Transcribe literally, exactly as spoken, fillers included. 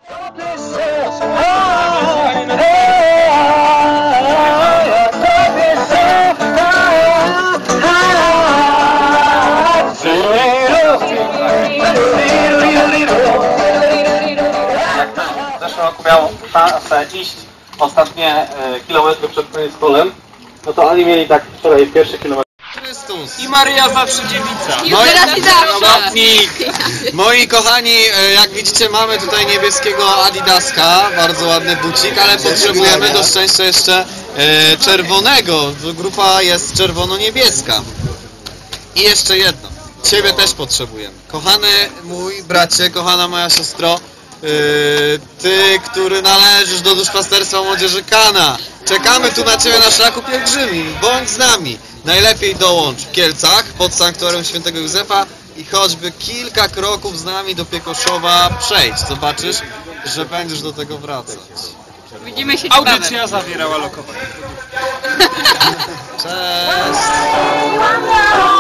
W zeszłym roku miał szansę iść ostatnie e, kilometry przed koniec polem, no to oni mieli tak wczoraj pierwszy kilometr. Chrystus. I Maryja zawsze dziewica. Moi, teraz i zawsze. moi kochani, jak widzicie, mamy tutaj niebieskiego Adidaska, bardzo ładny bucik, ale potrzebujemy do szczęścia jeszcze e, czerwonego. Grupa jest czerwono-niebieska. I jeszcze jedno. Ciebie też potrzebujemy. Kochany mój bracie, kochana moja siostro, Yy, ty, który należysz do duszpasterstwa młodzieży Kana. Czekamy tu na ciebie na szlaku pielgrzymim. Bądź z nami. Najlepiej dołącz w Kielcach pod sanktuarium świętego Józefa i choćby kilka kroków z nami do Piekoszowa przejdź. Zobaczysz, że będziesz do tego wracać. Widzimy się niebawem. Audycja zawierała lokowanie. Cześć!